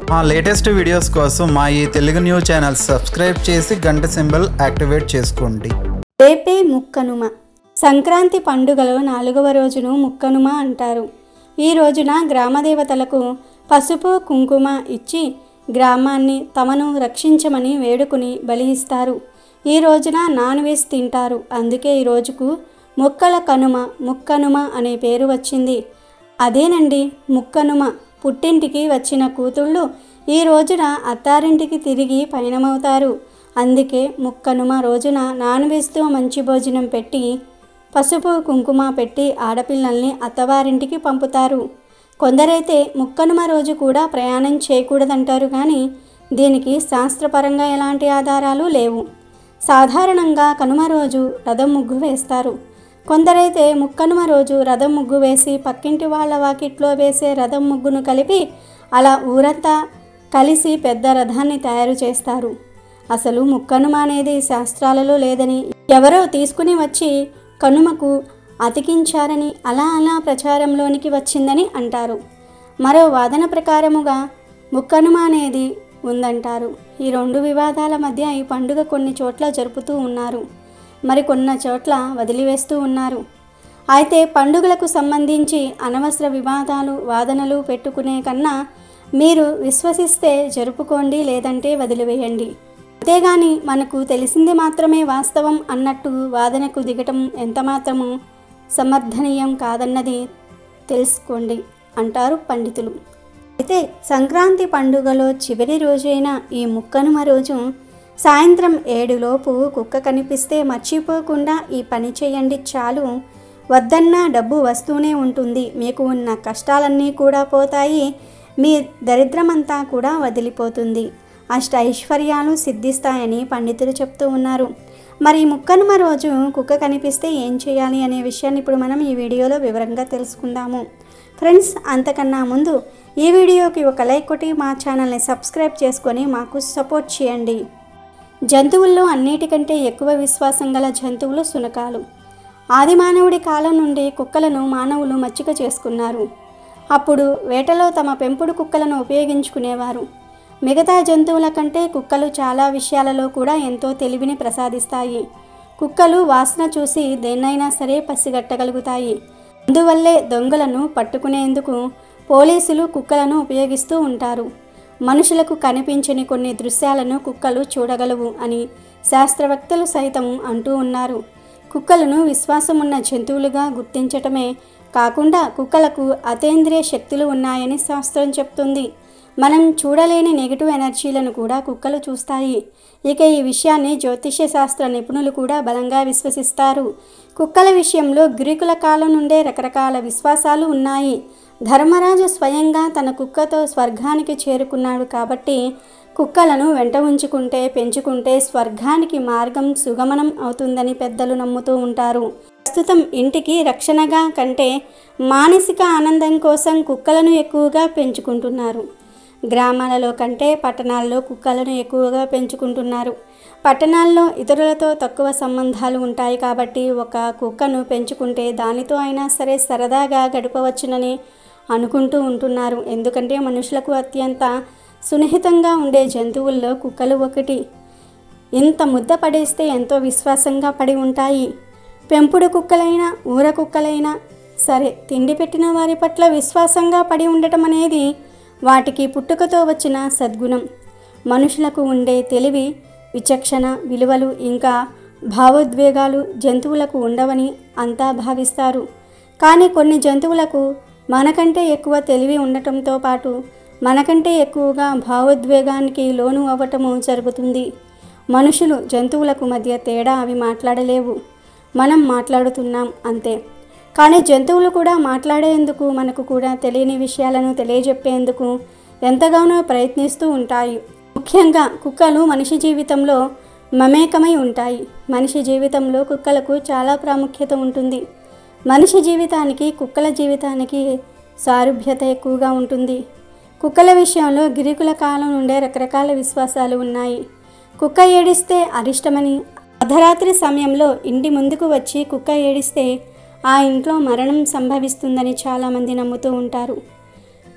మా latest videos కోసం మా ఈ తెలుగు న్యూస్ ఛానల్ సబ్స్క్రైబ్ చేసి గంట సింబల్ యాక్టివేట్ చేసుకోండి. రేపే ముక్కనుమ. సంక్రాంతి పండుగలో 4వ రోజును ముక్కనుమ అంటారు. ఈ రోజున గ్రామదేవతలకు పసుపు కుంకుమ ఇచ్చి గ్రామాన్ని తమను రక్షించమని వేడుకుని బలి ఇస్తారు. ఈ రోజున నాన్ వెజ్ తింటారు. అందుకే ఈ రోజుకు ముక్కల కనుమ, ముక్కనుమ అనే పేరు వచ్చింది. అదేనండి ముక్కనుమ. పుట్టింటికి వచ్చిన కూతుళ్ళు ఈ రోజున అత్తారింటికి తిరిగి పయనమవుతారు. అందుకే ముక్కనుమ రోజున నాన్ వెజ్తో మంచి భోజనం పెట్టి పసుపు కుంకుమ పెట్టి ఆడపిల్లల్ని అత్తవారింటికి పంపుతారు. కొందరైతే ముక్కనుమ రోజు కూడా ప్రయాణం చేయకూడదంటారు. కానీ దీనికి శాస్త్రపరంగా ఎలాంటి ఆధారాలు లేవు. సాధారణంగా కనుమ రోజు రథం ముగ్గు వేస్తారు. కొందరైతే ముక్కనుమ రోజు రథం ముగ్గు వేసి పక్కింటి వాళ్ళ వాకిట్లో వేసే రథం ముగ్గును కలిపి అలా ఊరంతా కలిసి పెద్ద రథాన్ని తయారు చేస్తారు. అసలు ముక్కనుమ అనేది శాస్త్రాలలో లేదని, ఎవరో తీసుకుని వచ్చి కనుమకు అతికించారని అలా ప్రచారంలోనికి వచ్చిందని అంటారు. మరో వాదన ప్రకారముగా ముక్కనుమ అనేది ఉందంటారు. ఈ రెండు వివాదాల మధ్య ఈ పండుగ కొన్ని చోట్ల జరుపుతూ ఉన్నారు, మరికొన్న చోట్ల వదిలివేస్తూ ఉన్నారు. అయితే పండుగలకు సంబంధించి అనవసర వివాదాలు వాదనలు పెట్టుకునే కన్నా మీరు విశ్వసిస్తే జరుపుకోండి, లేదంటే వదిలివేయండి. అంతేగాని మనకు తెలిసింది మాత్రమే వాస్తవం అన్నట్టు వాదనకు దిగటం ఎంతమాత్రము సమర్థనీయం కాదన్నది తెలుసుకోండి అంటారు పండితులు. అయితే సంక్రాంతి పండుగలో చివరి రోజైన ఈ ముక్కనుమ రోజు సాయంత్రం 7 లోపు కుక్క కనిపిస్తే మర్చిపోకుండా ఈ పని చేయండి చాలు. వద్దన్నా డబ్బు వస్తూనే ఉంటుంది. మీకు ఉన్న కష్టాలన్నీ కూడా పోతాయి. మీ దరిద్రమంతా కూడా వదిలిపోతుంది. ఐశ్వర్యాలు సిద్ధిస్తాయని పండితులు చెప్తూ ఉన్నారు. మరి ముక్కనుమ రోజు కుక్క కనిపిస్తే ఏం చేయాలి అనే విషయాన్ని ఇప్పుడు మనం ఈ వీడియోలో వివరంగా తెలుసుకుందాము. ఫ్రెండ్స్, అంతకన్నా ముందు ఈ వీడియోకి ఒక లైక్ కొట్టి మా ఛానల్ని సబ్స్క్రైబ్ చేసుకొని మాకు సపోర్ట్ చేయండి. జంతువుల్లో అన్నిటికంటే ఎక్కువ విశ్వాసం గల జంతువులు శునకాలు. ఆది మానవుడి కాలం నుండి కుక్కలను మానవులు మచ్చిక చేసుకున్నారు. అప్పుడు వేటలో తమ పెంపుడు కుక్కలను ఉపయోగించుకునేవారు. మిగతా జంతువుల కంటే కుక్కలు చాలా విషయాలలో కూడా ఎంతో తెలివిని ప్రసాదిస్తాయి. కుక్కలు వాసన చూసి దేన్నైనా సరే పసిగట్టగలుగుతాయి. అందువల్లే దొంగలను పట్టుకునేందుకు పోలీసులు కుక్కలను ఉపయోగిస్తూ ఉంటారు. మనుషులకు కనిపించని కొన్ని దృశ్యాలను కుక్కలు చూడగలవు అని శాస్త్రవేత్తలు సైతం అంటూ ఉన్నారు. కుక్కలను విశ్వాసమున్న జంతువులుగా గుర్తించటమే కాకుండా కుక్కలకు అతీంద్రియ శక్తులు ఉన్నాయని శాస్త్రం చెప్తుంది. మనం చూడలేని నెగిటివ్ ఎనర్జీలను కూడా కుక్కలు చూస్తాయి. ఇక ఈ విషయాన్ని జ్యోతిష్య శాస్త్ర నిపుణులు కూడా బలంగా విశ్వసిస్తారు. కుక్కల విషయంలో గ్రీకుల కాలం నుండే రకరకాల విశ్వాసాలు ఉన్నాయి. ధర్మరాజు స్వయంగా తన కుక్కతో స్వర్గానికి చేరుకున్నాడు కాబట్టి కుక్కలను వెంట ఉంచుకుంటే పెంచుకుంటే స్వర్గానికి మార్గం సుగమనం అవుతుందని పెద్దలు నమ్ముతూ ఉంటారు. ప్రస్తుతం ఇంటికి రక్షణగా కంటే మానసిక ఆనందం కోసం కుక్కలను ఎక్కువగా పెంచుకుంటున్నారు. గ్రామాలలో కంటే పట్టణాల్లో కుక్కలను ఎక్కువగా పెంచుకుంటున్నారు. పట్టణాల్లో ఇతరులతో తక్కువ సంబంధాలు ఉంటాయి కాబట్టి ఒక కుక్కను పెంచుకుంటే దానితో అయినా సరే సరదాగా గడపవచ్చునని అనుకుంటూ ఉంటున్నారు. ఎందుకంటే మనుషులకు అత్యంత సున్నితంగా ఉండే జంతువుల్లో కుక్కలు ఒకటి. ఎంత ముద్ద పడేస్తే ఎంతో విశ్వాసంగా పడి ఉంటాయి. పెంపుడు కుక్కలైనా ఊర కుక్కలైనా సరే తిండి పెట్టిన వారి పట్ల విశ్వాసంగా పడి ఉండటం అనేది వాటికి పుట్టుకతో వచ్చిన సద్గుణం. మనుషులకు ఉండే తెలివి, విచక్షణ, విలువలు ఇంకా భావోద్వేగాలు జంతువులకు ఉండవని అంతా భావిస్తారు. కానీ కొన్ని జంతువులకు మనకంటే ఎక్కువ తెలివి ఉండటంతో పాటు మనకంటే ఎక్కువగా భావోద్వేగానికి లోను అవ్వటము జరుగుతుంది. మనుషులు జంతువులకు మధ్య తేడా అవి మాట్లాడలేవు. మనం మాట్లాడుతున్నాం అంతే. కానీ జంతువులు కూడా మాట్లాడేందుకు, మనకు కూడా తెలియని విషయాలను తెలియజెప్పేందుకు ఎంతగానో ప్రయత్నిస్తూ ఉంటాయి. ముఖ్యంగా కుక్కలు మనిషి జీవితంలో మమేకమై ఉంటాయి. మనిషి జీవితంలో కుక్కలకు చాలా ప్రాముఖ్యత ఉంటుంది. మనిషి జీవితానికి కుక్కల జీవితానికి సారూప్యత ఎక్కువగా ఉంటుంది. కుక్కల విషయంలో గ్రీకుల కాలం నుండే రకరకాల విశ్వాసాలు ఉన్నాయి. కుక్క ఏడిస్తే అరిష్టమని, అర్ధరాత్రి సమయంలో ఇంటి ముందుకు వచ్చి కుక్క ఏడిస్తే ఆ ఇంట్లో మరణం సంభవిస్తుందని చాలామంది నమ్ముతూ ఉంటారు.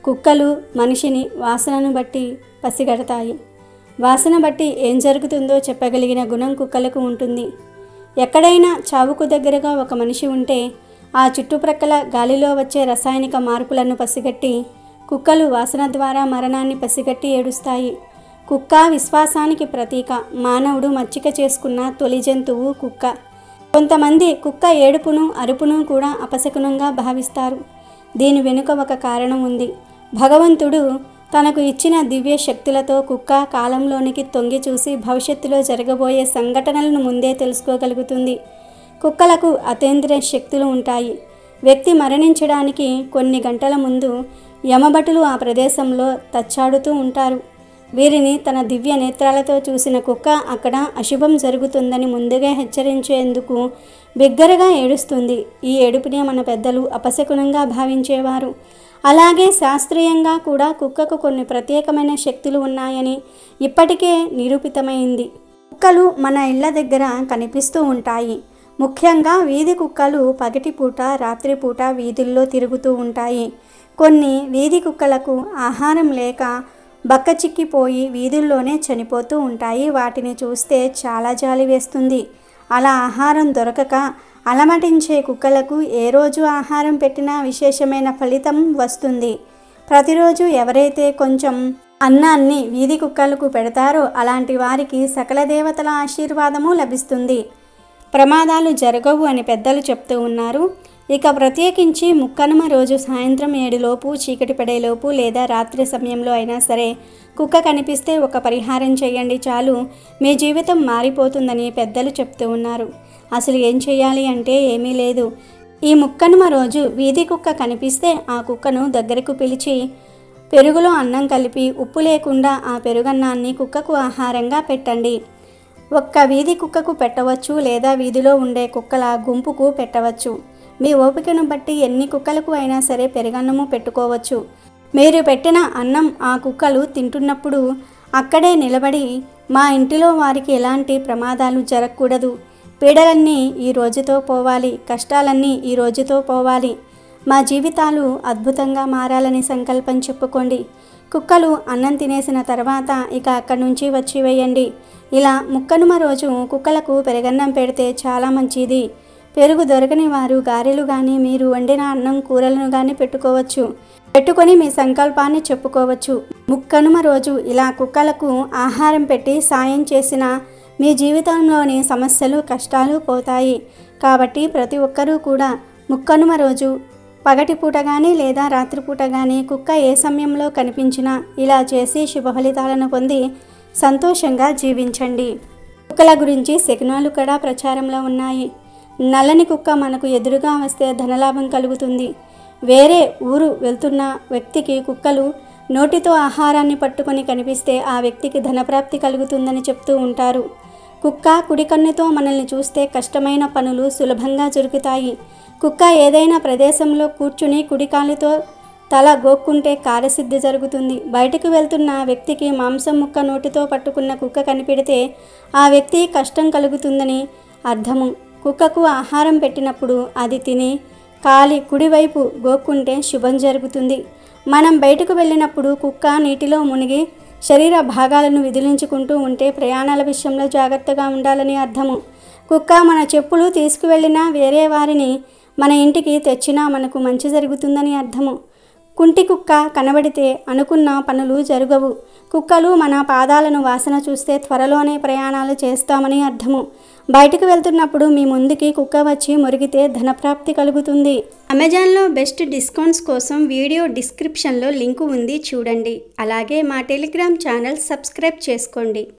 కుక్కలు మనిషిని వాసనను బట్టి పసిగడతాయి. వాసన బట్టి ఏం జరుగుతుందో చెప్పగలిగిన గుణం కుక్కలకు ఉంటుంది. ఎక్కడైనా చావుకు దగ్గరగా ఒక మనిషి ఉంటే ఆ చుట్టుప్రక్కల గాలిలో వచ్చే రసాయనిక మార్పులను పసిగట్టి కుక్కలు వాసన ద్వారా మరణాన్ని పసిగట్టి ఏడుస్తాయి. కుక్క విశ్వాసానికి ప్రతీక. మానవుడు మచ్చిక చేసుకున్న తొలి జంతువు కుక్క. కొంతమంది కుక్క ఏడుపును అరుపును కూడా అపశకునంగా భావిస్తారు. దీని వెనుక ఒక కారణం ఉంది. భగవంతుడు తనకు ఇచ్చిన దివ్య శక్తులతో కుక్క కాలంలోనికి తొంగి చూసి భవిష్యత్తులో జరగబోయే సంఘటనలను ముందే తెలుసుకోగలుగుతుంది. కుక్కలకు అతీంద్రియ శక్తులు ఉంటాయి. వ్యక్తి మరణించడానికి కొన్ని గంటల ముందు యమభటులు ఆ ప్రదేశంలో తచ్చాడుతూ ఉంటారు. వీరిని తన దివ్య నేత్రాలతో చూసిన కుక్క అక్కడ అశుభం జరుగుతుందని ముందుగా హెచ్చరించేందుకు బిగ్గరగా ఏడుస్తుంది. ఈ ఏడుపునే మన పెద్దలు అపశకునంగా భావించేవారు. అలాగే శాస్త్రీయంగా కూడా కుక్కకు కొన్ని ప్రత్యేకమైన శక్తులు ఉన్నాయని ఇప్పటికే నిరూపితమైంది. కుక్కలు మన ఇళ్ల దగ్గర కనిపిస్తూ ఉంటాయి. ముఖ్యంగా వీధి కుక్కలు పగటిపూట రాత్రిపూట వీధుల్లో తిరుగుతూ ఉంటాయి. కొన్ని వీధి కుక్కలకు ఆహారం లేక బక్కచిక్కిపోయి వీధుల్లోనే చనిపోతూ ఉంటాయి. వాటిని చూస్తే చాలా జాలి వేస్తుంది. అలా ఆహారం దొరకక అలమటించే కుక్కలకు ఏ రోజు ఆహారం పెట్టినా విశేషమైన ఫలితం వస్తుంది. ప్రతిరోజు ఎవరైతే కొంచెం అన్నాన్ని వీధి కుక్కలకు పెడతారో అలాంటి వారికి సకల దేవతల ఆశీర్వాదము లభిస్తుంది. ప్రమాదాలు జరగవు అని పెద్దలు చెప్తూ ఉన్నారు. ఇక ప్రత్యేకించి ముక్కనుమ రోజు సాయంత్రం 7 చీకటి పడేలోపు లేదా రాత్రి సమయంలో అయినా సరే కుక్క కనిపిస్తే ఒక పరిహారం చేయండి, చాలు మీ జీవితం మారిపోతుందని పెద్దలు చెప్తూ ఉన్నారు. అసలు ఏం చేయాలి అంటే ఏమీ లేదు. ఈ ముక్కనుమ రోజు వీధి కుక్క కనిపిస్తే ఆ కుక్కను దగ్గరకు పిలిచి పెరుగులో అన్నం కలిపి ఉప్పు లేకుండా ఆ పెరుగన్నాన్ని కుక్కకు ఆహారంగా పెట్టండి. ఒక్క వీధి కుక్కకు పెట్టవచ్చు లేదా వీధిలో ఉండే కుక్కల గుంపుకు పెట్టవచ్చు. మీ ఓపికను బట్టి ఎన్ని కుక్కలకు అయినా సరే పెరుగన్నము పెట్టుకోవచ్చు. మీరు పెట్టిన అన్నం ఆ కుక్కలు తింటున్నప్పుడు అక్కడే నిలబడి మా ఇంటిలో వారికి ఎలాంటి ప్రమాదాలు జరగకూడదు, పీడలన్నీ ఈ రోజుతో పోవాలి, కష్టాలన్నీ ఈ రోజుతో పోవాలి, మా జీవితాలు అద్భుతంగా మారాలని సంకల్పం చెప్పుకోండి. కుక్కలు అన్నం తినేసిన తర్వాత ఇక అక్కడి నుంచి వచ్చి వేయండి. ఇలా ముక్కనుమ రోజు కుక్కలకు పెరుగన్నం పెడితే చాలా మంచిది. పెరుగు దొరకని వారు గారెలు కానీ మీరు వండిన అన్నం కూరలను కానీ పెట్టుకొని మీ సంకల్పాన్ని చెప్పుకోవచ్చు. ముక్కనుమ రోజు ఇలా కుక్కలకు ఆహారం పెట్టి సాయం చేసిన మీ జీవితంలోని సమస్యలు కష్టాలు పోతాయి. కాబట్టి ప్రతి ఒక్కరూ కూడా ముక్కనుమ రోజు పగటిపూట కానీ లేదా రాత్రిపూట కానీ కుక్క ఏ సమయంలో కనిపించినా ఇలా చేసి శుభ ఫలితాలను పొంది సంతోషంగా జీవించండి. కుక్కల గురించి శకునాలు కూడా ప్రచారంలో ఉన్నాయి. నల్లని కుక్క మనకు ఎదురుగా వస్తే ధనలాభం కలుగుతుంది. వేరే ఊరు వెళ్తున్న వ్యక్తికి కుక్కలు నోటితో ఆహారాన్ని పట్టుకొని కనిపిస్తే ఆ వ్యక్తికి ధనప్రాప్తి కలుగుతుందని చెప్తూ ఉంటారు. కుక్క కుడి కన్నుతో మనల్ని చూస్తే కష్టమైన పనులు సులభంగా జరుగుతాయి. కుక్క ఏదైనా ప్రదేశంలో కూర్చుని కుడికాలితో తల గోక్కుంటే కార్యసిద్ధి జరుగుతుంది. బయటకు వెళ్తున్న వ్యక్తికి మాంసం ముక్క నోటితో పట్టుకున్న కుక్క కనిపెడితే ఆ వ్యక్తి కష్టం కలుగుతుందని అర్థము. కుక్కకు ఆహారం పెట్టినప్పుడు అది తిని కాలి కుడివైపు గోక్కుంటే శుభం జరుగుతుంది. మనం బయటకు వెళ్ళినప్పుడు కుక్క నీటిలో మునిగి శరీర భాగాలను విదిలించుకుంటూ ఉంటే ప్రయాణాల విషయంలో జాగ్రత్తగా ఉండాలని అర్థము. కుక్క మన చెప్పులు తీసుకువెళ్ళినా వేరే వారిని మన ఇంటికి తెచ్చినా మనకు మంచి జరుగుతుందని అర్థము. కుంటి కుక్క కనబడితే అనుకున్న పనులు జరగవు. కుక్కలు మన పాదాలను వాసన చూస్తే త్వరలోనే ప్రయాణాలు చేస్తామని అర్థము. బయటకు వెళ్తున్నప్పుడు మీ ముందుకి కుక్క వచ్చి మురిగితే ధనప్రాప్తి కలుగుతుంది. అమెజాన్లో బెస్ట్ డిస్కౌంట్స్ కోసం వీడియో డిస్క్రిప్షన్లో లింకు ఉంది, చూడండి. అలాగే మా టెలిగ్రామ్ ఛానల్ సబ్స్క్రైబ్ చేసుకోండి.